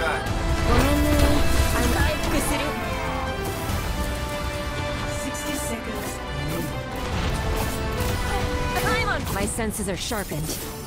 ごめんね。 回復する。 60 seconds. I'm on. My senses are sharpened.